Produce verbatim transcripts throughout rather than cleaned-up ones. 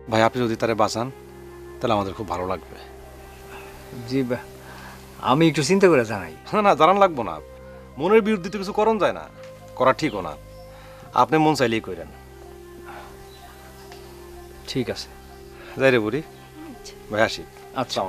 ভাই আপনি যদি তারে বাঁচান তাহলে আমাদের খুব ভালো লাগবে। জি আমি একটু চিন্তা করে জানাই। না না জানান লাগবো না, মনের বিরুদ্ধে তো কিছু করণ যায় না, করা ঠিকও না। আপনি মন চাইলেই করেন। ঠিক আছে যাই রে বুড়ি, ভাই আসি। আচ্ছা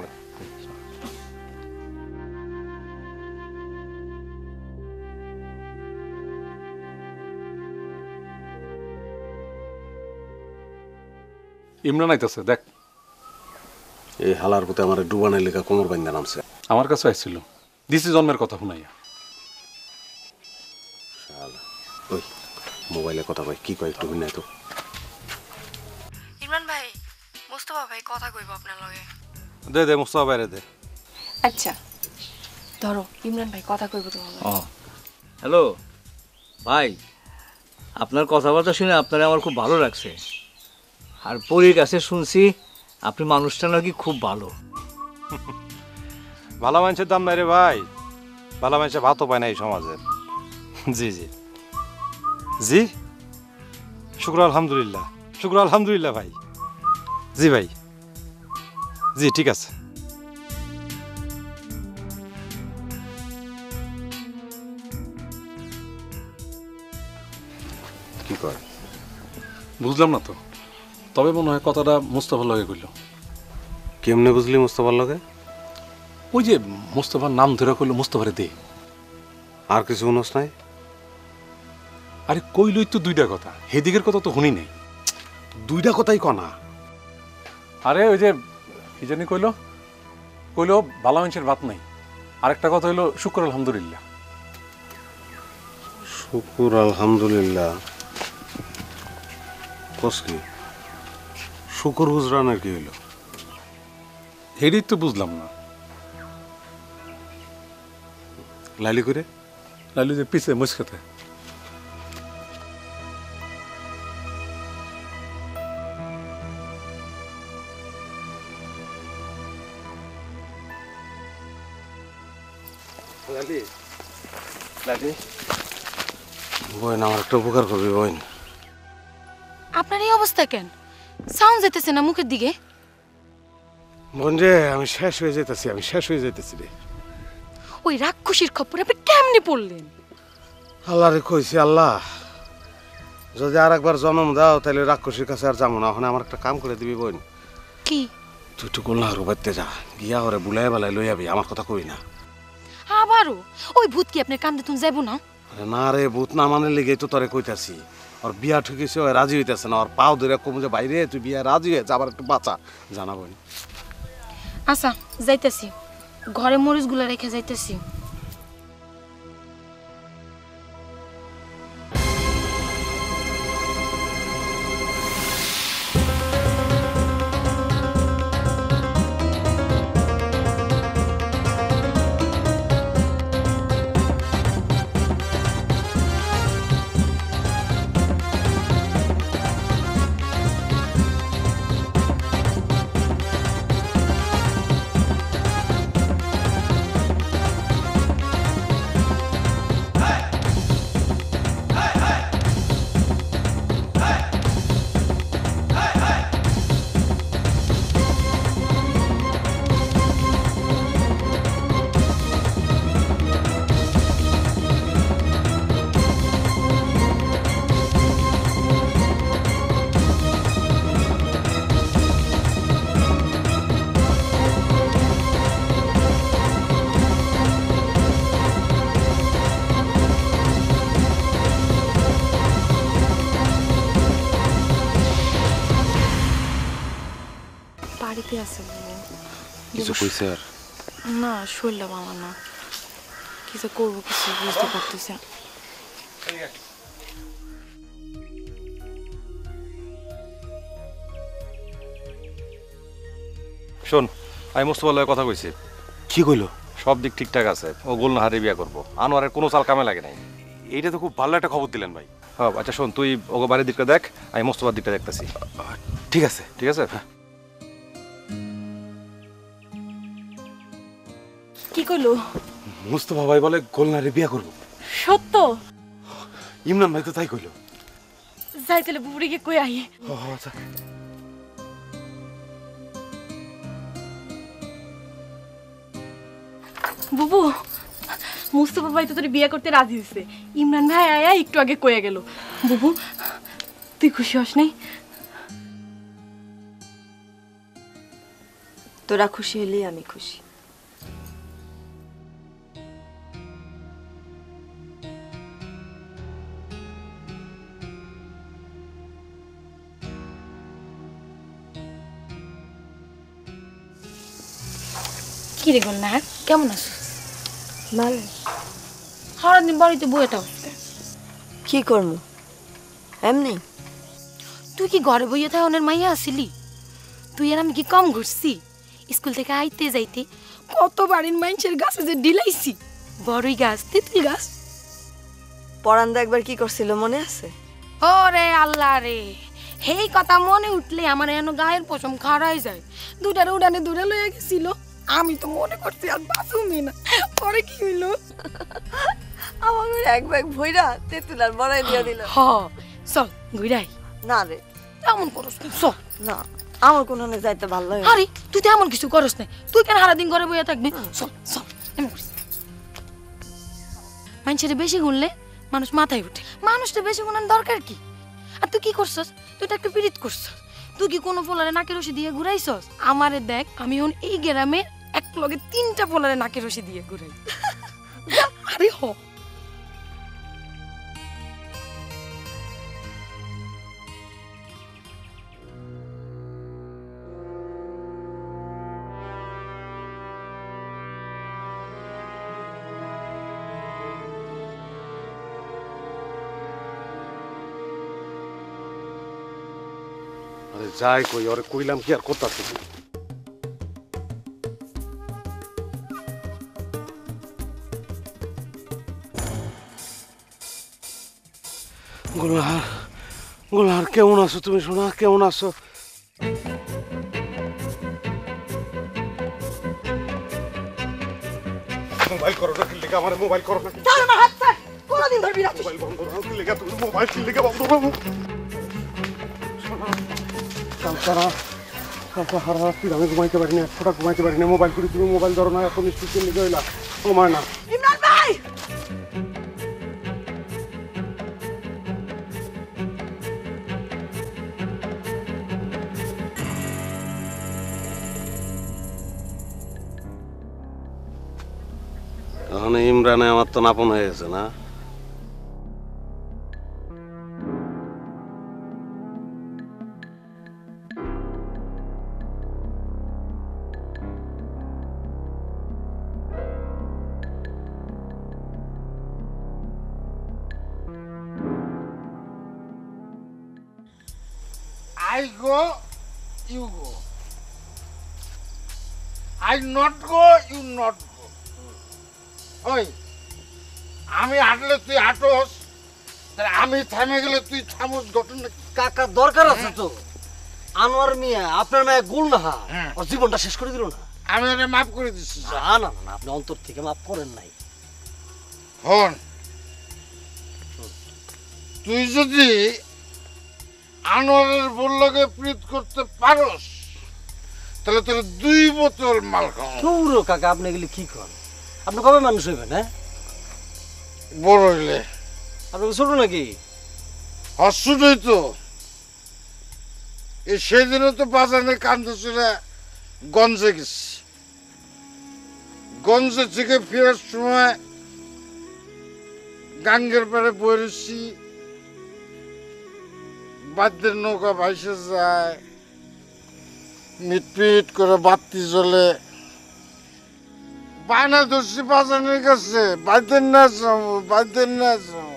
ইমরান আইতাছে দেখ। এই হালার পথে আমার ডুবানের লেখা কোমর বাইন্দা নামছে। আমার কাছে আসছিল দিছি জন্মের কথা শুনাইয়া। ওই মোবাইলে কথা কই, কি কয় একটু শুনাই তো। ইমরান ভাই, মোস্তফা ভাই কথা কইব আপনার লগে। দে দে মুস্তফা বাইরে দে। আচ্ছা ধরো, ইমরান ভাই কথা কইব তোমার লগে। ও হ্যালো ভাই, আপনার কথাবার্তা শুনে আপনার আমার খুব ভালো লাগছে। আর পরীর কাছে শুনছি আপনি মানুষটা নাকি খুব ভালো। ভালো মানুষের দাম নাই রে ভাই, ভালো মানুষের ভাতও পায় না এই সমাজে। জি জি জি শুক্র আলহামদুলিল্লাহ, শুক্র আলহামদুলিল্লাহ ভাই। জি ভাই, জি ঠিক আছে। কি কয় বুঝলাম না তো, তবে মনে হয় কথাটা মুস্তফার লগে কইল। কেমনে বুঝলি মুস্তফার লগে? ওই যে মুস্তফার নাম ধরে কইল মুস্তফারে দে। আর কিছু শুনোস নাই? আরে কইলই তো দুইটা কথা, হেদিকের কথা তো শুনি নাই। দুইটা কথাই কনা। আরে ওই যে কি জানি কইল, কইল ভালো মানুষের ভাত নাই। আরেকটা কথা হইলো শুক্র আলহামদুলিল্লাহ। শুকুর আলহামদুলিল্লাহ কস কি? শুকুর গুজরানের কি হইল? হেডি তো বুঝলাম না। লাইলি করে লাইলি যে পিছে মুসখাতে। লালি লালি বোন আমার একটা উপকার করবি বোন। আপনার এই অবস্থা কেন? সাউন্ড যেতেছে না মুখের দিকে। বোন রে আমি শেষ হয়ে যেতেছি, আমি শেষ হয়ে যেতেছি রে। ওই রাক্ষসীর খপ্পরে আপনি কেমনে পড়লেন? আল্লাহ রে কইছি, আল্লাহ যদি আর একবার জন্ম দাও তাহলে রাক্ষসীর কাছে আর যাবো না। ওখানে আমার একটা কাম করে দিবি বোন। কি? তুই একটু গোল্লা রুবাইতে যা, গিয়া ওরে বুলাই বেলায় লই যাবি। আমার কথা কই না। আবারও ওই ভূত কি আপনার কান্দে তুমি যাইব না? আরে না রে, ভূত না মানে লেগে তো তোরে কইতাছি। ওর বিয়া ঠুকেছে, ও রাজি হইতেছে না। ওর পাও ধরে কম যে বাইরে তুই বিয়া রাজি হয়ে যা, আবার একটু বাঁচা জানাবো। আচ্ছা যাইতেছি, ঘরে মরিচগুলা রেখে যাইতেছি। বাড়িতে আছে কিছু কইছে আর? না, শরীরটা ভালো না, কিছু করবো কিছু বুঝতে পারতেছি। শোন, আমি মুস্তফার লগে কথা কইছি। কি কইলো? সব দিক ঠিকঠাক আছে, ও গোলনাহারে বিয়া করবো। আনোয়ারের কোনো চাল কামে লাগে নাই। এইটা তো খুব ভালো একটা খবর দিলেন ভাই। হ্যাঁ আচ্ছা শোন, তুই ওকে বাড়ির দিকটা দেখ, আমি মুস্তফার দিকটা দেখতেছি। ঠিক আছে ঠিক আছে। কি কইলো? মুস্তফা ভাই বলে গোলনারে বিয়া করবো। সত্য? ইমরান ভাই তো তাই কইলো। যাই তাহলে বুবুরিকে কই আই। আচ্ছা বুবু মুস্তফা ভাই তো তোর বিয়ে করতে রাজি হয়েছে। ইমরান ভাই আয়া একটু আগে কয়ে গেল। বুবু তুই খুশি হস নাই? তোরা খুশি হলেই আমি খুশি। কি রে গোলনা কেমন আছো? ভালো। সারাদিন বাড়িতে বয়ে থাও। কি করবো এমনি? তুই কি ঘরে বইয়ে থাই অনের মাইয়া আসিলি? তুই আর আমি কি কম ঘুরছি? স্কুল থেকে আইতে যাইতে কত বাড়ির মানুষের গাছে যে ডিলাইছি, বড়ই গাছ তেঁতুল গাছ। পরান্দা একবার কি করছিল মনে আছে? ওরে আল্লাহ রে, হেই কথা মনে উঠলে আমার এন গায়ের পশম খাড়াই যায়। দুটার উড়ানে দূরে লইয়া গেছিল, আমি তো মনে করছি আর বাঁচুমি না। পরে কি হইল? আমার এক ব্যাগ ভইরা তেঁতুল আর বড়াই দিয়া দিল। হ চল ঘুরাই। না রে এমন করস না, চল। না আমার কোনো যাইতে ভালো লাগে। আরে তুই তো এমন কিছু করস না, তুই কেন সারাদিন ঘরে বইয়া থাকবি? চল চল। এমন করিস না। মানুষের বেশি গুনলে মানুষ মাথায় উঠে। মানুষটা বেশি গুনার দরকার কি? আর তুই কি করছস? তুই তো একটা পীড়িত করছস। তুই কি কোনো ফোলারে নাকের রশি দিয়ে ঘুরাইছস? আমারে দেখ, আমি এখন এই গ্রামে এক লগে তিনটা ফোলারে নাকের রশি দিয়ে ঘুরাই। আরে হ আরে যাই কই, ওরে কইলাম কি আর করতাছি? গোলহার, গোলহার কেমন আছো তুমি শোনা? কেমন আছো? মোবাইল করো না, কিল্লিকা আমার মোবাইল করো না। ছাড় আমার হাত, ছাড়। কোনদিন ধরবি না। মোবাইল বন্ধ করো, কিল্লিকা তুমি মোবাইল কিল্লিকা বন্ধ করো। শোনা, কালকারা কালকা হারা রাত্রি আমি ঘুমাইতে পারি না, একশোটা ঘুমাইতে পারি না। মোবাইল করি, তুমি মোবাইল ধরো না, এত মিষ্টি কিল্লিকা হইলা তোমার না। ইমরান ভাই এখন ইমরানে আমার তো নাপন হয়ে গেছে না? I go, you go. I not go, you not go. ওই আমি হাঁটলে তুই হাঁটোস, তাহলে আমি থামে গেলে তুই থামোস, ঘটনা কি? কাকা দরকার আছে তো। আনোয়ার মিয়া আপনার মায়ের গুল না হ্যাঁ। ওর জীবনটা শেষ করে দিল না। আমি ওরে মাফ করে দিচ্ছি। না না না না, আপনি অন্তর থেকে মাফ করেন নাই। হন, তুই যদি আনোয়ারের বললকে প্রীত করতে পারস, তাহলে তোর দুই বোতল মাল খাও। দৌড়ো কাকা, আপনি গেলে কি করেন? আপনি কবে মানুষ হইবেন? হ্যাঁ, বড় হইলে আপনি কি ছোট নাকি? হসুট হইতো। এই সেদিনও তো বাজানে কান্দছিল, গঞ্জে গেছি। গঞ্জে থেকে ফেরার সময় গাঙ্গের পাড়ে বসেছি, বাদ্যের নৌকা ভাইসে যায়, মিটপিট করে বাতি জ্বলে। বায়না ধরছি বাজানের কাছে, বাদ্যের না যাবো, বাদ্যের না যাবো।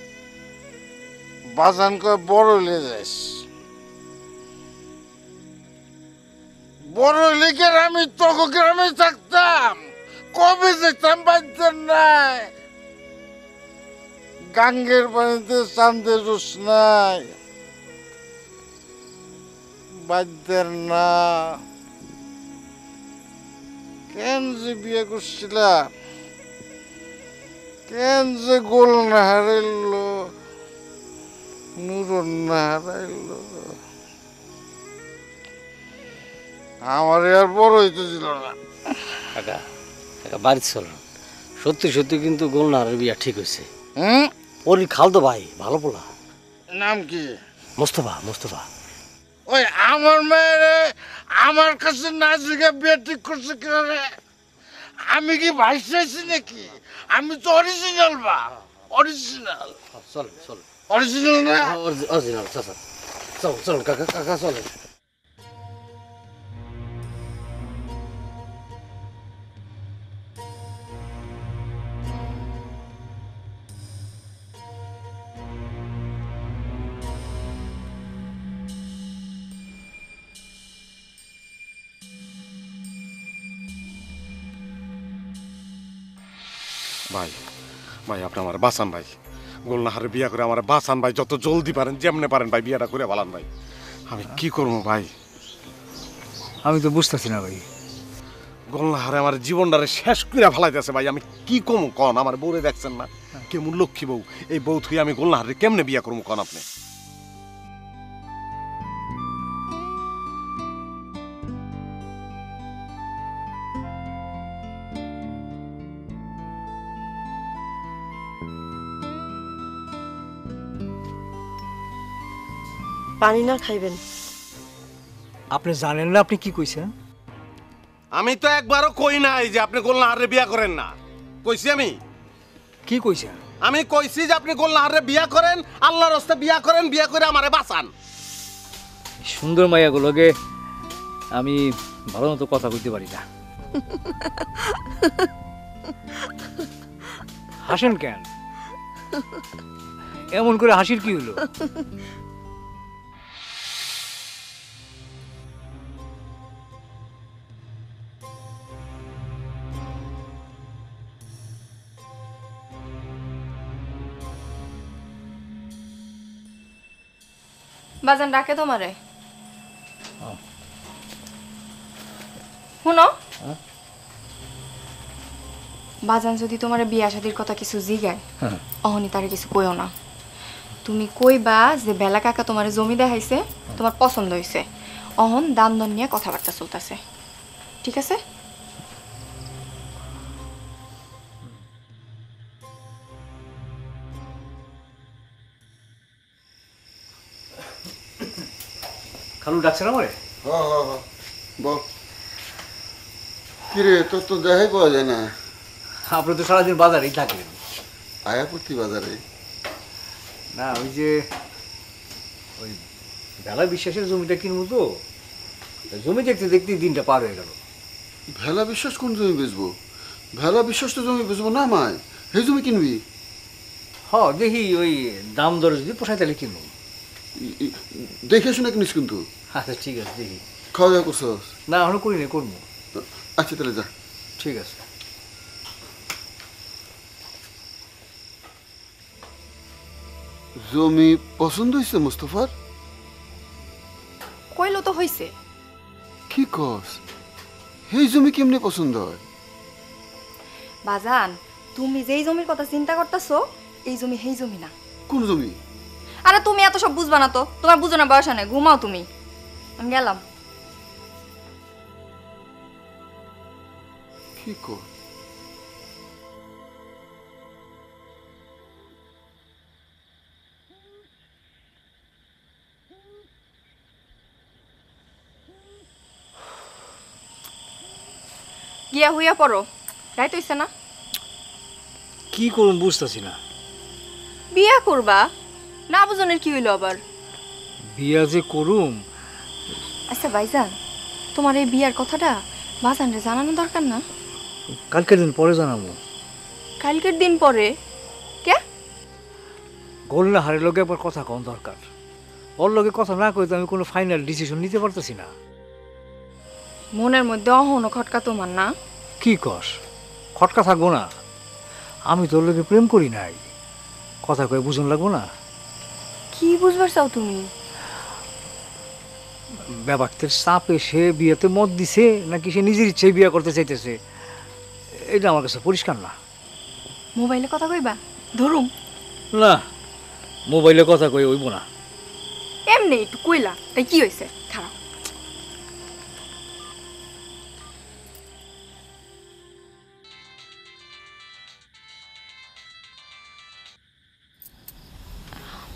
বাজান কয় বড় হইলে যাইস। বড় হইলে গ্রামে তখন গ্রামে থাকতাম, কবে যেতাম বাদ্যের নাই। গাঙ্গের পানিতে চাঁদের রোশ নাই, বাদ্যের না। কেন যে বিয়ে করছিলাম, কেন যে গোল না হারাইল, নুরন না হারাইল। আমার আর বড় হইতেছিল না। কাকা কাকা বাড়ি চলুন। সত্যি সত্যি কিন্তু গোলনাহারের বিয়া ঠিক হয়েছে। হুম ওর খালতো ভাই ভালো পোলা। নাম কি? মোস্তফা মোস্তফা। ওই আমার মেয়েরে আমার কাছে না জিগে বিয়ে ঠিক করছে কিভাবে? আমি কি ভাইস চাইছি নাকি? আমি তো অরিজিনাল বা অরিজিনাল চলেন চলেন। অরিজিনাল না? অরিজিনাল চাচা। চল চল কাকা কাকা চলেন। ভাই ভাই আপনি আমার বাঁচান ভাই, গোলনাহারে বিয়া করে আমার বাঁচান ভাই, যত জলদি পারেন যেমনে পারেন ভাই বিয়াটা করে ভালান ভাই। আমি কি করবো ভাই? আমি তো বুঝতেছি না ভাই। গোলনাহারে আমার জীবনটারে শেষ করে ফেলাইতেছে ভাই। আমি কি কম কন? আমার বউরে দেখছেন না কেমন লক্ষ্মী বউ? এই বউ থুই আমি গোলনাহারে কেমনে বিয়া করবো কন আপনি? পানি না খাইবেন? আপনি জানেন না আপনি কি কইছেন? আমি তো একবারও কই নাই যে আপনি গোলনাহারে বিয়া করেন না। কইছি আমি? কি কইছেন? আমি কইছি যে আপনি গোলনাহারে বিয়া করেন, আল্লাহর রাস্তা বিয়া করেন, বিয়া করে আমারে বাঁচান। সুন্দর মাইয়াগুলোকে আমি ভালো মতো কথা কইতে পারি না। হাসেন কেন? এমন করে হাসির কি হলো? বাজান ডাকে তোমারে। শুনো, বাজান যদি তোমার বিয়া শাদির কথা কিছু জিগায়, অহনি তারে কিছু কইও না। তুমি কইবা যে বেলা কাকা তোমার জমি দেখাইছে, তোমার পছন্দ হয়েছে, অহন দাম দর নিয়ে কথাবার্তা চলতেছে, ঠিক আছে? খালু ডাকছেন আমারে? হ হ হ বল। কিরে তোর তো দেখাই পাওয়া যায় না। আপনি তো সারাদিন বাজারেই থাকেন। আয়া প্রতি বাজারে? না ওই যে ওই বেলা বিশ্বাসের জমিটা কিনবো তো, জমি দেখতে দেখতে দিনটা পার হয়ে গেল। ভেলা বিশ্বাস কোন জমি বেচবো? ভেলা বিশ্বাস তো জমি বেচবো না মায়, সেই জমি কিনবি? হ দেখি ওই দাম দর যদি পোষায় তাহলে কিনবো। দেখে শুনে কিনিস কিন্তু। আচ্ছা ঠিক আছে দেখি। খাওয়া দাওয়া করছস? না এখনো করি না, করবো। আচ্ছা তাহলে যা। ঠিক আছে। জমি পছন্দ হয়েছে মুস্তফার? কইলো তো হইছে। কি কস? এই জমি কেমনে পছন্দ হয়? বাজান তুমি যেই জমির কথা চিন্তা করতেছো এই জমি সেই জমি না। কোন জমি? আরে তুমি এত সব বুঝবা না তো, তোমার বুঝো না বয়স নেই, ঘুমাও তুমি। আমি গেলাম। কি কর? গিয়া হইয়া পড়ো, রাইত হইছে না? কি করুন বুঝতেছি না। বিয়া করবা না? বুঝনের কি হইলো আবার? বিয়া যে করুম। আচ্ছা ভাইজান, তোমার এই বিয়ার কথাটা বাজানরে জানানো দরকার না? কালকের দিন পরে জানাবো। কালকের দিন পরে? কে? গোলনা হারের লগে একবার কথা কম দরকার। ওর লগে কথা না কইতে আমি কোনো ফাইনাল ডিসিশন নিতে পারতেছি না। মনের মধ্যে অহনো খটকা তোমার না? কি কস? খটকা থাকবো না? আমি তোর লগে প্রেম করি নাই, কথা কয়ে বুঝন লাগবো না? কি বুঝবার চাও তুমি? ব্যাপারটার চাপে সে বিয়েতে মত দিছে নাকি সে নিজের ইচ্ছায় বিয়ে করতে চাইতেছে, এটা আমার কাছে পরিষ্কার না। মোবাইলে কথা কইবা? ধরুম না, মোবাইলে কথা কই হইব না। এমনি একটু কইলা, তাই কি হয়েছে? খারাপ।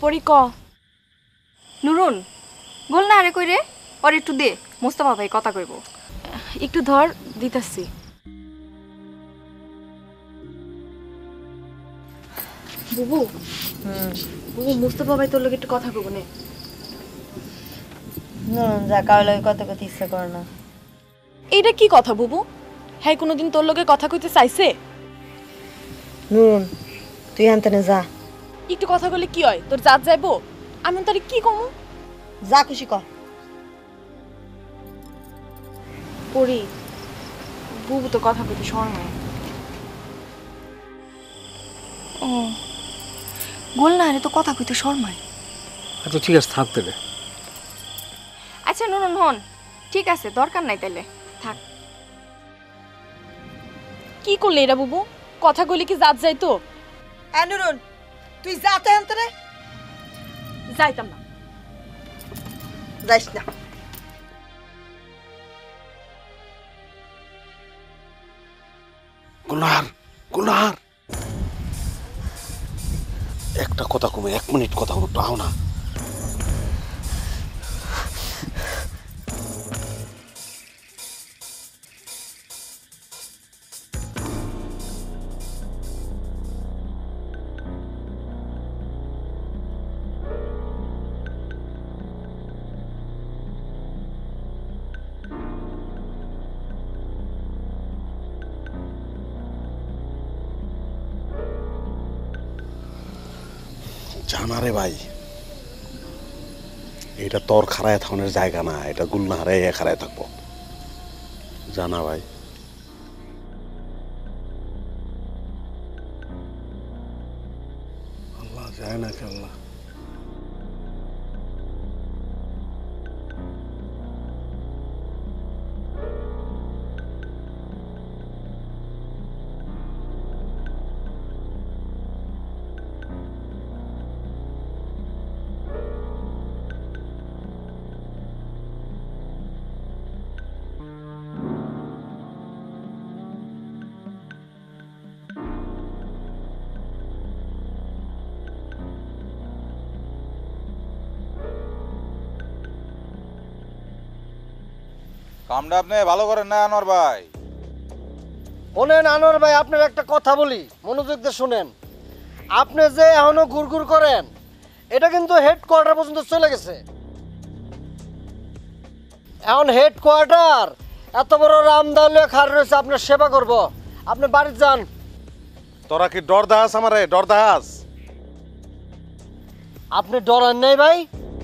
পরি ক নুরুন গোল না আরে কই রে ওর একটু দে মোস্তফা ভাই কথা কইব একটু ধর দিতাছি বুবু হুম বুবু মোস্তফা ভাই তোর লগে একটু কথা কইব নে না যা কারো লাগে কথা কথা ইচ্ছা করে না। এইটা কি কথা বুবু হ্যাঁ কোনোদিন তোর লগে কথা কইতে চাইছে নুরুন তুই আনতে যা একটু কথা কইলে কি হয় তোর জাত যাইবো আমি তারে কি কমু যা খুশি কর পড়ি বুবু তো কথা কইতে শর্মায় ও গোল না আরে তো কথা কইতে শর্মায় আচ্ছা ঠিক আছে থাকতে রে আচ্ছা নুন হন ঠিক আছে দরকার নাই তাইলে থাক কি করলে এরা বুবু কথা কইলে কি জাত যাইতো এ নুরুন তুই যাতে আনতে রে যাইতাম না যাইস না গুলনার গুলনার একটা কথা কমে এক মিনিট কথা বলতো আও না জানা রে ভাই এটা তোর খারায় থাউনের জায়গা না এটা গুলনাহারে খারায় থাকবো জানা ভাই আল্লাহ যায় না কে আল্লাহ কামটা আপনি ভালো করেন না আনোয়ার ভাই শোনেন আনোয়ার ভাই আপনার একটা কথা বলি মনোযোগ দিয়ে শুনেন আপনি যে এখনো ঘুরঘুর করেন এটা কিন্তু হেডকোয়ার্টার পর্যন্ত চলে গেছে এখন হেডকোয়ার্টার এত বড় রামদালে খার রয়েছে আপনার সেবা করব আপনি বাড়ি যান তোরা কি ডর দাস আমারে ডর দাস আপনি ডরান নাই ভাই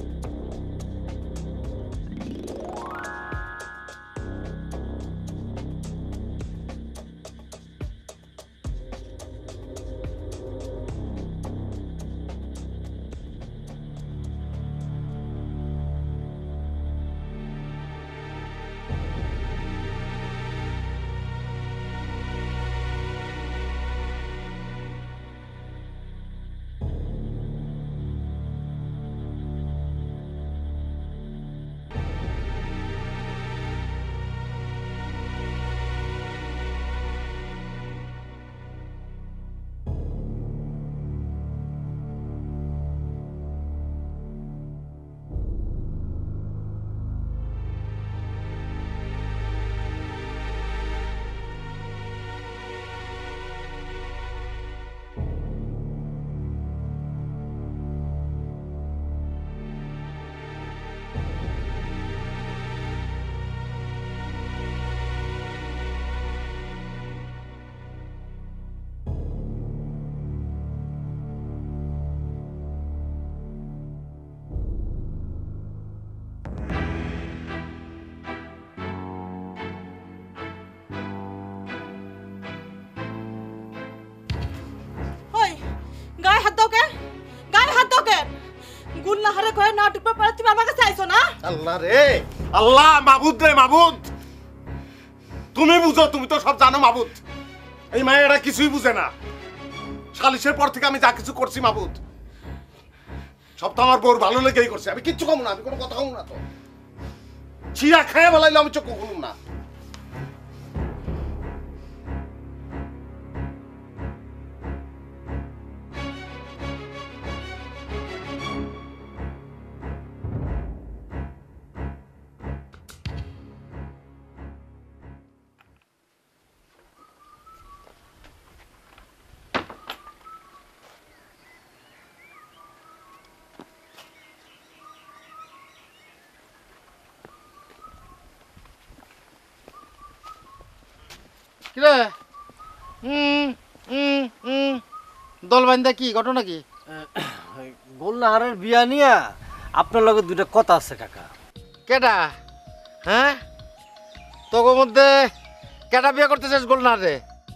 গায়ে হাত দাও কেন গায়ে হাত দাও কেন গুলনাহারে কয়ে নাটক পেপারে তুমি আমার কাছে আইছো না আল্লাহ রে আল্লাহ মাবুদ রে মাবুদ তুমি বুঝো তুমি তো সব জানো মাবুদ এই মায়েরা কিছুই বুঝে না সালিশের পর থেকে আমি যা কিছু করছি মাবুদ সব তো আমার বউর ভালো লেগেই করছে আমি কিচ্ছু কম না আমি কোনো কথা কম না তো চিরা খেয়ে বলাইলে আমি চোখ খুলুম না কিরে হুম হুম হুম দল বান্ধা কি ঘটনা কি? গোলনাহারের বিয়া নিয়া আপনার লগে দুইটা কথা আছে কাকা। কেডা? হ্যাঁ তোর মধ্যে কেডা বিয়া করতে চাস গোলনাহারে?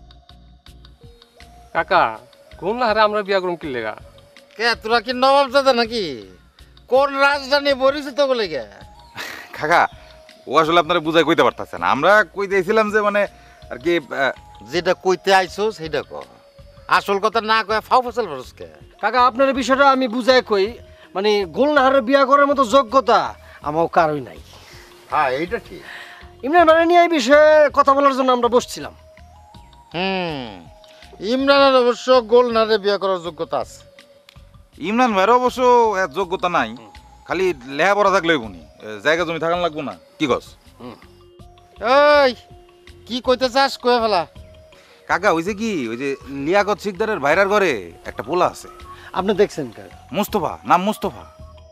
কাকা গোলনাহারে আমরা বিয়া করুম কি লেগা? কে তোরা কি নবাবজাদা নাকি? কোন রাজধানী বরিছে তো বলে গে? কাকা ও আসলে আপনারা বুঝাই কইতে পারতাছে না। আমরা কই দিয়েছিলাম যে মানে আর কি যেটা কইতে আইছো সেটা ক, আসল কথা না কয়ে ফাও ফসল ফরসকে। কাকা আপনার এই বিষয়টা আমি বুঝাই কই, মানে গোলনাহারের বিয়া করার মতো যোগ্যতা আমার কারোই নাই। হ্যাঁ এইটা ঠিক। ইমরান ভাই নিয়ে এই বিষয়ে কথা বলার জন্য আমরা বসছিলাম। হুম ইমরানের অবশ্য গোলনাহারে বিয়া করার যোগ্যতা আছে। ইমরান ভাইয়ের অবশ্য এত যোগ্যতা নাই, খালি লেহাপড়া থাকলেই বুনি, জায়গা জমি থাকান লাগবো না। কি কস? এই কি কইতে চাস কয়ে ফেলা। কাকা ওই যে কি ওই যে লিয়াকত শিকদারের ভাইরার ঘরে একটা পোলা আছে, আপনি দেখছেন কাকা? মুস্তফা, নাম মুস্তফা।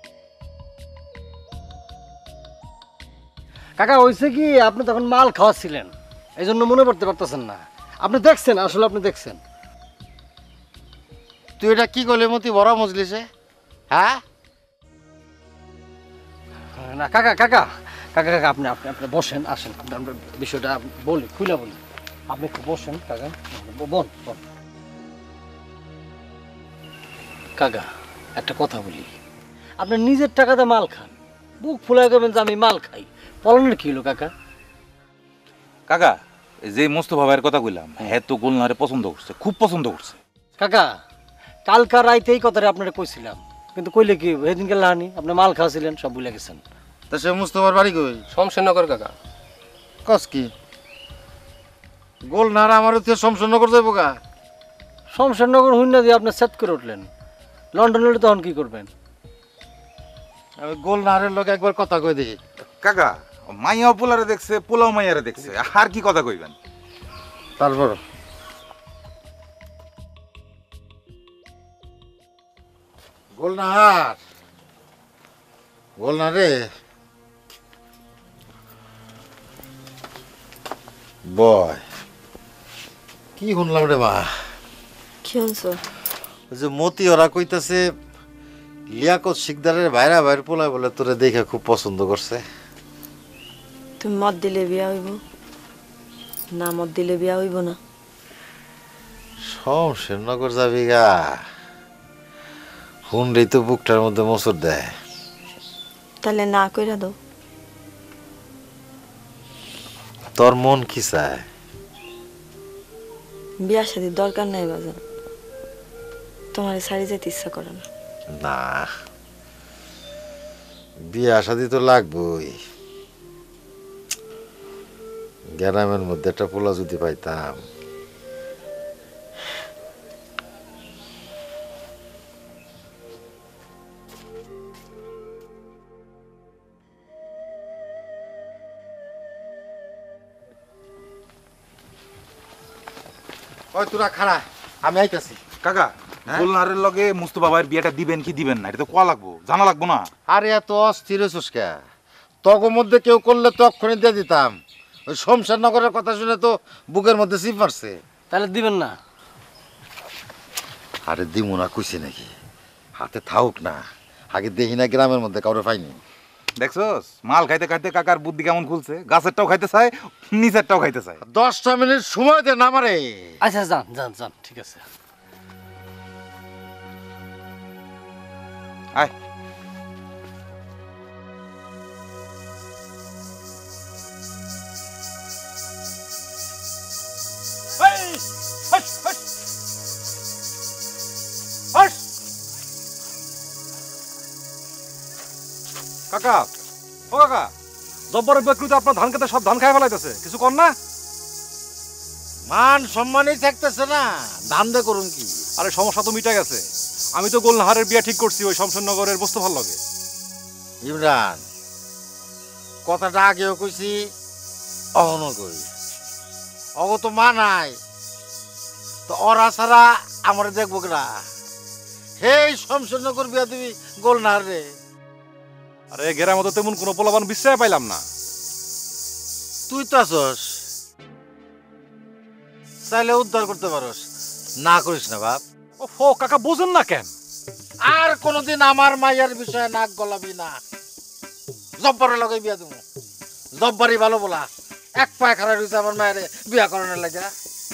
কাকা হয়েছে কি আপনি তখন মাল খাওয়াচ্ছিলেন, এই জন্য মনে পড়তে পারতেছেন না। আপনি দেখছেন, আসলে আপনি দেখছেন। তুই এটা কি করলি মতি বড় মজলিসে? হ্যাঁ না কাকা কাকা কাকা কাকা আপনি আপনি আপনি বসেন, আসেন আপনি আমরা বিষয়টা বলি, খুলে বলি। আপনি একটু বসেন কাকা, বল বল। কাকা একটা কথা বলি, আপনি নিজের টাকাতে মাল খান, বুক ফুলাই করবেন যে আমি মাল খাই, পলানের কি হলো কাকা? কাকা যে মুস্তফা ভাইয়ের কথা কইলাম, হ্যাঁ তো গোলনাহারে পছন্দ করছে, খুব পছন্দ করছে। কাকা কালকার রাইতে এই কথাটা আপনারা কইছিলাম, কিন্তু কইলে কি সেদিনকে লাহানি আপনি মাল খাওয়াছিলেন, সব ভুলে গেছেন। তা সে মুস্তফার বাড়ি কই? শমশেরনগর কাকা। কস কি গোলনাহার আমার তুই শমশেরনগর যাইবো গা? শমশেরনগর হুইনা দিয়ে আপনি সেট করে উঠলেন, লন্ডন হলে তখন কি করবেন? আমি গোলনাহারের লোক একবার কথা কই দেখি। কাকা মাইয়াও পোলারে দেখছে, পোলাও মাইয়ারে দেখছে, আর কি কথা কইবেন? তারপর গোলনাহার গোলনাহারে বয় কি শুনলাম রে মা? কি শুনছো? ওই যে মতি ওরা কইতাছে লিয়াকত শিকদারের ভাইরা ভাইয়ের পোলায় বলে তোরে দেখে খুব পছন্দ করছে। তুমি মত দিলে বিয়া হইব না, মত দিলে বিয়া হইব না। শমশেরনগর যাবি গা? হুন্ডেই তো বুকটার মধ্যে মোচড় দেয়। তাহলে না কইরা দাও। তোর মন কি চায়? বিয়া শাদির দরকার নাই বাজান, তোমার শাড়ি যেতে ইচ্ছা করে না। না বিয়া শাদি তো লাগবই। গ্রামের মধ্যে একটা পোলা যদি পাইতাম। ওই তোরা খাড়া, আমি আইতাছি। কাকা গোলনাহারের লগে মুস্তফা ভাইয়ের বিয়েটা দিবেন কি দিবেন না, এটা তো কোয়া লাগবো, জানা লাগবো না? আরে এত অস্থির হইছিস কে? তগর মধ্যে কেউ করলে তো অক্ষণে দিয়ে দিতাম। ওই শমশেরনগরের কথা শুনে তো বুকের মধ্যে চিপ মারছে। তাহলে দিবেন না? আরে দিমু না কইছি নাকি, হাতে থাকুক না, আগে দেখি না গ্রামের মধ্যে কাউরে পাইনি। দেখছস মাল খাইতে খাইতে কাকার বুদ্ধি কেমন খুলছে, গাছেরটাও খাইতে চায় নিচেরটাও খাইতে চায়। দশটা মিনিট সময় দে না মারে। আচ্ছা যান যান যান, ঠিক আছে। আয় কাকা ও কাকা, জব্বরের বিক্রিতে আপনার ধান খেতে সব ধান খাই ফেলাইতেছে, কিছু কর না? মান সম্মানই থাকতেছে না, ধান দে করুন কি? আরে সমস্যা তো মিটে গেছে, আমি তো গোলনাহারের বিয়া ঠিক করছি ওই শমশেরনগরের মোস্তফার লগে। ইমরান কথাটা আগেও কইছি, অহনো কই, অগ তো মা নাই, তো ওরা ছাড়া আমার দেখবো কিনা? হেই শমশেরনগর বিয়া দিবি গোলনাহার রে? আরে গেরার মতো তেমন কোনো পোলাবান বিশ্বাস পাইলাম না। তুই তো আছস, চাইলে উদ্ধার করতে পারোস, না করিস না বাপ। ও ফো কাকা বোঝেন না কেন? আর কোনোদিন আমার মায়ের বিষয়ে নাক গলাবি না। জব্বারের লগে বিয়া দেবো, জব্বারই ভালো বলা। এক পায়ে খারাপ হয়েছে আমার মায়ের বিয়া করানোর লাগে।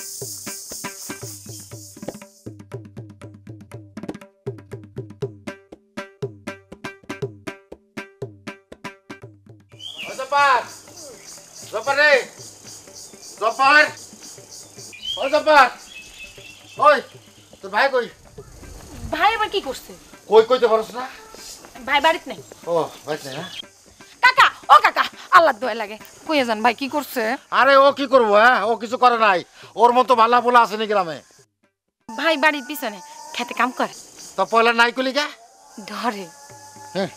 জব্বার, জব্বার রে, জব্বার, ও জব্বার, ওই তোর ভাই কই? ভাই আবার কি করছে? কই কইতে পারছ না? ভাই বাড়িতে নাই। ও ভাই না কাকা, ও কাকা, আল্লাহর দয়া লাগে কইয়া যান ভাই কি করছে? আরে ও কি করবো, হ্যাঁ ও কিছু করে নাই। ওর মতো ভালা বলা আছে নি গ্রামে? ভাই বাড়ির পিছনে খেতে কাম করে। তো পয়লা নাই কলি কে ধরে? হ্যাঁ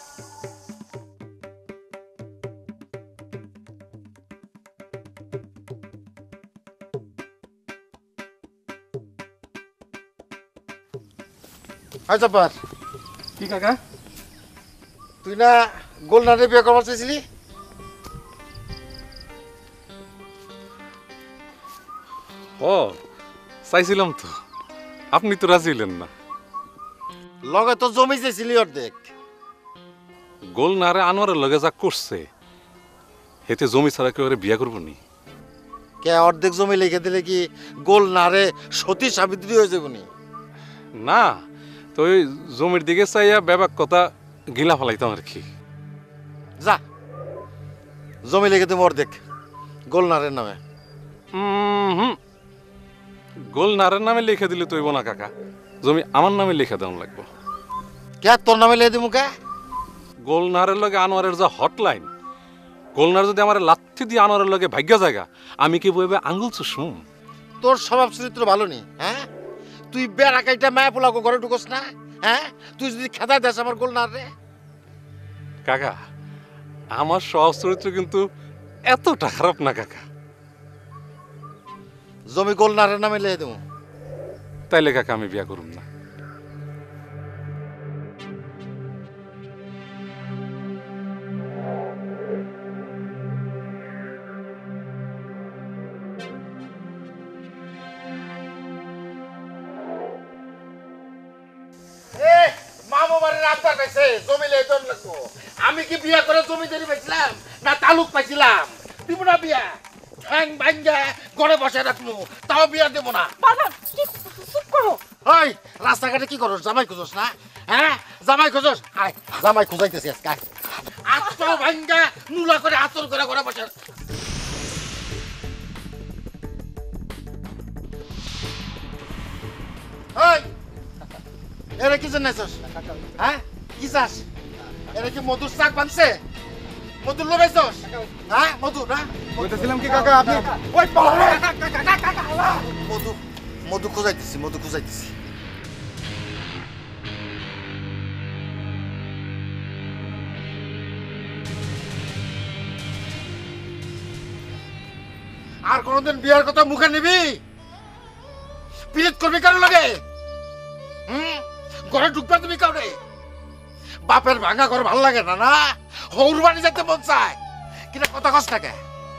আচ্ছা পার কি কাকা? তুই না গোলনারে বিয়ে করবার চাইছিলি? ও চাইছিলাম তো, আপনি তো রাজি হলেন না। লগে তো জমি চাইছিলি অর্ধেক। গোল না রে আনোয়ারের লগে যা করছে, হেতে জমি ছাড়া কেউ বিয়া করবো নি। কে অর্ধেক জমি লিখে দিলে কি গোল না রে সতী সাবিত্রী হয়ে যাবো নি? না তো ওই জমির দিকে চাইয়া ব্যাপক কথা গিলা ফেলাইতাম আর কি। যা জমি লিখে তুমি অর্ধেক গোল নারের নামে। হুম গোল নারের নামে লিখে দিলে তৈব না কাকা, জমি আমার নামে লিখে দেওয়া লাগবো। কে তোর নামে লিখে দিব? কে গোল নারের লগে আনোয়ারের যা হটলাইন, গোলনার যদি আমার লাথি দিয়ে আনোয়ারের লগে ভাগ্য জায়গা, আমি কি বইবে আঙ্গুল চুষুম? তোর স্বভাব চরিত্র ভালো নি? হ্যাঁ তুই বেড়া কাইটা মায়া পোলাকে ঘরে ঢুকোস না? হ্যাঁ তুই যদি খেদা দেস আমার গোল না রে। কাকা আমার স্বভাব চরিত্র কিন্তু এতটা খারাপ না কাকা। জমি গোল নারের নামে লিখে দেবো। তাইলে কাকা আমি বিয়া করুম না। আমি কি বিয়া করে জমি তৈরি পাইছিলাম না তালুক পাইছিলাম? দিব না বিয়া, ঠ্যাং ভাঙ্গা ঘরে বসে রাখবো, তাও বিয়া দেব না। ওই রাস্তাঘাটে কি করছ? জামাই খুঁজোস না? হ্যাঁ জামাই খুঁজোস? আয় জামাই খুঁজাইতেছি আজকে। আত্ম ভাঙ্গা নুলা করে আতর করে ঘরে বসে। ওই এরা কি জন্য আইছস? হ্যাঁ কি চাস? এরা কি মধুর শাক বানছে? মধুর লোবাইছস? হ্যাঁ মধু না বলতেছিলাম কি কাকা আপনি ওই পাহাড়ে মধু মধু খুঁজাইতেছি, মধু খুঁজাইতেছি। আর কোনদিন বিয়ার কথা মুখে নিবি? পিরিত করবি কারো লাগে? হুম ঘরে ঢুকবা তুমি কাউরে? বাপের ভাঙা ঘর ভাল লাগে না? না হৌর বাড়ি যেতে মন চায় কিনা? কথা কস থাকে।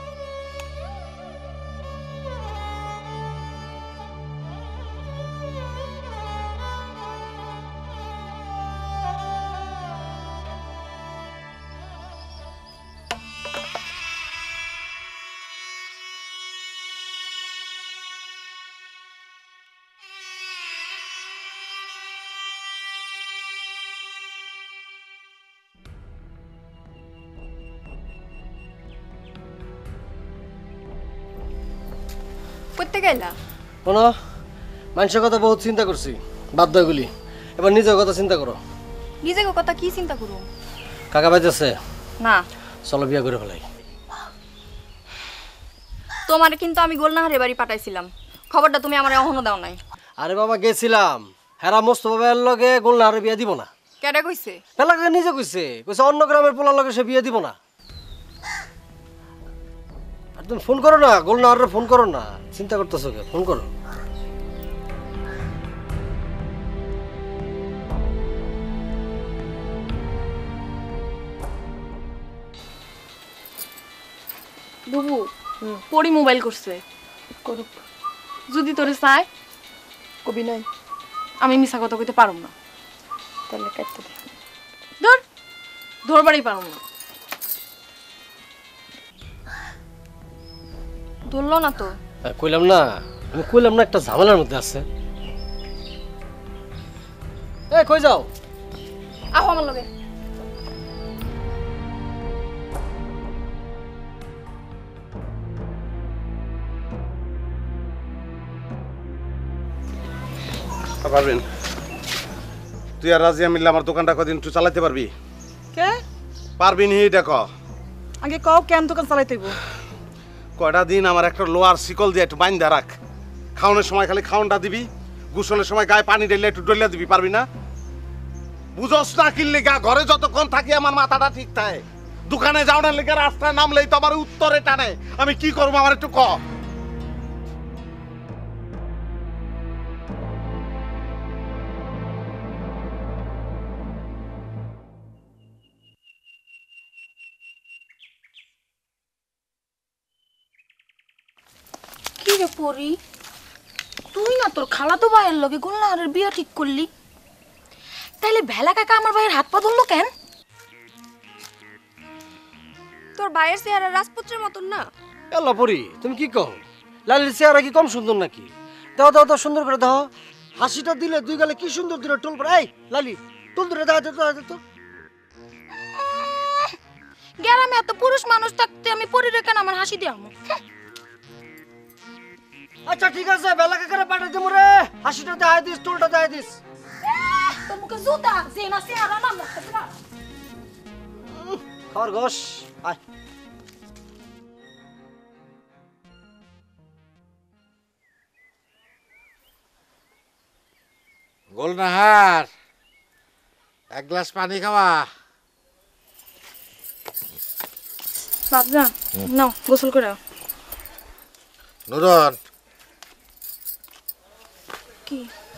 করতে গেলা শোনো, মানুষের কথা বহুত চিন্তা করছি, বাধ্য এগুলি। এবার নিজের কথা চিন্তা করো। নিজেকে কথা কি চিন্তা করো? কাকা বাইতেছে না, চলো বিয়া করে ফেলাই। তোমার কিন্তু আমি গোলনাহারে বাড়ি পাঠাইছিলাম, খবরটা তুমি আমার এখনো দাও নাই। আরে বাবা গেছিলাম, হেরা মোস্তফা ভাইয়ের লগে গোলনাহারে বিয়া দিব না। কেডা কইছে? পেলাকে নিজে কইছে, কইছে অন্য গ্রামের পোলার লগে সে বিয়া দিব না। আর তুমি ফোন করো না, গোলনাহারে ফোন করো না, চিন্তা করতেছো কে? ফোন করো। বুবু পরি মোবাইল করছে। করুক। যদি তোরে চায় কবি নাই আমি মিছা কথা কইতে পারুম না। তাহলে কাটতে দে। ধর ধরবারই পারুম না। ধরলো না তো। কইলাম না আমি কইলাম না একটা ঝামেলার মধ্যে আছে। এ কই যাও? আহ আমার লগে। পারবেন তুই আর রাজিয়া মিললে আমার দোকানটা কদিন একটু চালাতে পারবি? কে পারবি নি দেখো আগে কও কেন দোকান চালাইতেইব? কয়টা দিন আমার একটা লোয়ার শিকল দিয়ে একটু বাইন্ধা রাখ। খাওয়ানোর সময় খালি খাওয়ানটা দিবি, গোসলের সময় গায়ে পানি ঢেলে একটু ডলিয়া দিবি। পারবি না? বুঝস না কিনলে গা ঘরে যতক্ষণ থাকি আমার মাথাটা ঠিক থাকে। দোকানে যাওয়ার লেগে রাস্তায় নামলেই তো আমার উত্তরে টানে। আমি কি করবো আমার একটু ক। কি রে পরি, তুই না তোর খালাতো ভাইয়ের লগে গুলনাহারের বিয়া ঠিক করলি, তাইলে ভেলা কাকা আমার ভাইয়ের হাত পা ধরলো কেন? তোর ভাইয়ের চেহারা রাজপুত্রের মতন না? আল্লাহ পরি তুমি কি কও? লালির চেহারা কি কম সুন্দর নাকি? দাও দাও দাও সুন্দর করে দাও। হাসিটা দিলে দুই গালে কি সুন্দর দিলে টোল করে। এই লালি টোল ধরে দাও দাও দাও তো। গ্রামে এত পুরুষ মানুষ থাকতে আমি পরিরে কেন আমার হাসি দিয়ে আমো? আচ্ছা ঠিক আছে বেলা কাকারে পাঠাই দেবো রে। হাসিটা দেখাই দিস, টোলটা দেখাই দিস। তোর মুখে জুতা যে না চেহারা নাম লাগতেছে না। খরগোশ আয়। গোলনাহার এক গ্লাস পানি খাওয়া। বাবজা নাও গোসল করে আও। নুরন কি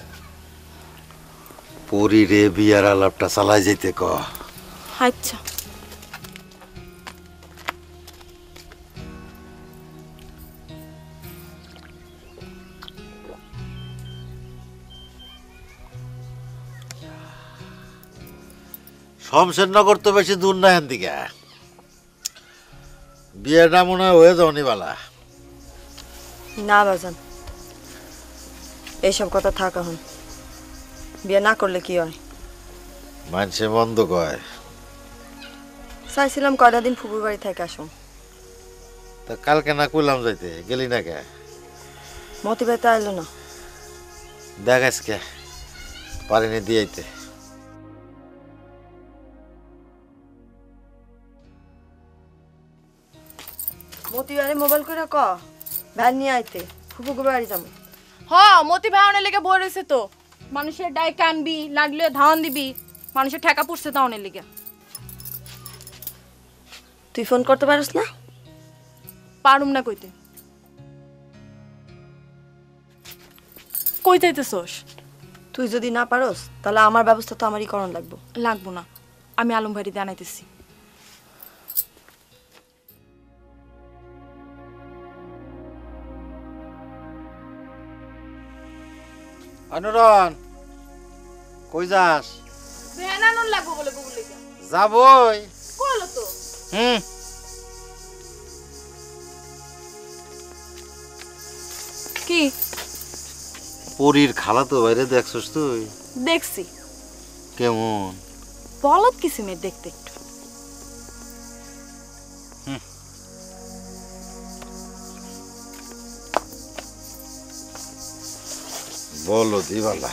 পুরী রে বিয়ার আলাপটা চালাই যেতে ক। আচ্ছা শমশেরনগর তো বেশি দূর না এখান থেকে। বিয়েটা মনে হয় হয়ে যাওনি বালা। না বাজান, এইসব কথা থাক এখন। বিয়ে না করলে কি হয়? মানুষে মন্দ কয়। চাইছিলাম কয়টা দিন ফুপুর বাড়ি থেকে আসুন। তা কালকে না কইলাম যাইতে, গেলি না কে? মতি ভাই তো আইলো না। দেখ আজকে পারিনি দিয়েইতে। মতি ভাইরে মোবাইল করে ক ভ্যান নিয়ে আইতে, ফুপুকে বাড়ি যাবো। হ মতি ভাই অনেক লেগে বই রয়েছে তো। মানুষের ডাই কানবি, লাগলে ধান দিবি। মানুষের ঠেকা পড়ছে তো অনেক লেগে। তুই ফোন করতে পারিস না? পারুম না কইতে। কই যাইতেছস? তুই যদি না পারস তাহলে আমার ব্যবস্থা তো আমারই করণ লাগবো। লাগবো না, আমি আলম ভাইরে আনাইতেছি। অনুরন কই যাস? ভ্যান আনন লাগবো বলে গুগল লেগে যাবই। কইলো তো। হুম কি পুরীর খালা তো বাইরে দেখছস তুই? দেখছি। কেমন? বলত কিসিমের দেখতে একটু। বলো দিবালা।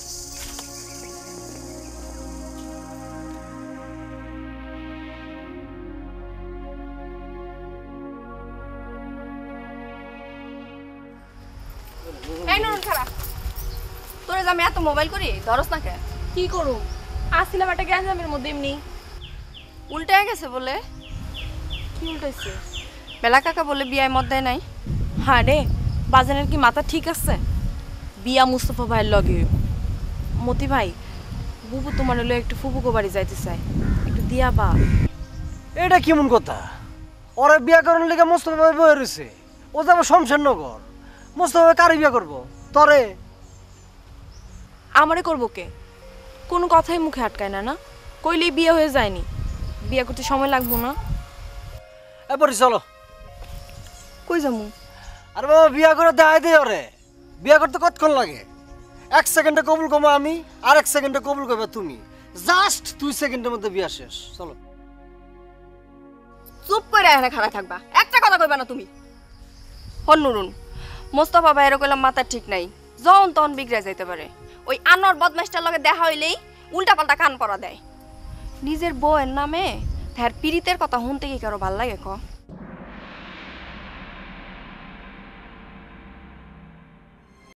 এই নুরুন খারাপ, তোরে আমি এত মোবাইল করি ধরস না কে? কি করু? আসছিলাম একটা গ্যাঞ্জামের মধ্যে এমনি। উল্টে গেছে বলে? কি উল্টাইছে? বেলা কাকা বলে বিয়ায় মত দেয় নাই? হ্যাঁ রে, বাজানের কি মাথা ঠিক আছে? বিয়া মুস্তফা ভাইয়ের লগে। মতি ভাই বুবু তোমার হলো একটু ফুবুকো বাড়ি যাইতে চাই, একটু দিয়া বা। এটা কেমন কথা? ওরা বিয়া করার লেগে মোস্তফা ভাই বয়ে রয়েছে, ও যাবো শমশেরনগর। মোস্তফা কারে বিয়ে করবো? তরে। আমারে করবো কে? কোনো কথাই মুখে আটকায় না না, কইলেই বিয়ে হয়ে যায়নি। বিয়ে করতে সময় লাগবো না? এরপরে চলো। কই যামু? আরে বাবা বিয়ে করে দেয় দে ওরে। বিয়ে করতে কতক্ষণ লাগে? এক সেকেন্ডে কবুল করবো আমি, আর এক সেকেন্ডে কবুল করবে তুমি। জাস্ট দুই সেকেন্ডের মধ্যে বিয়ে শেষ। চলো। চুপ করে এখানে খাড়া থাকবা, একটা কথা কইবা না তুমি। হন নুরুন, মোস্তফা ভাইয়ের কইলাম মাথা ঠিক নাই, যখন তখন বিগড়ে যাইতে পারে। ওই আনোয়ার বদমাইশটার লগে দেখা হইলেই উল্টা পাল্টা কান পড়া দেয়। নিজের বউয়ের নামে তার পীড়িতের কথা শুনতে কি কারো ভাল লাগে ক?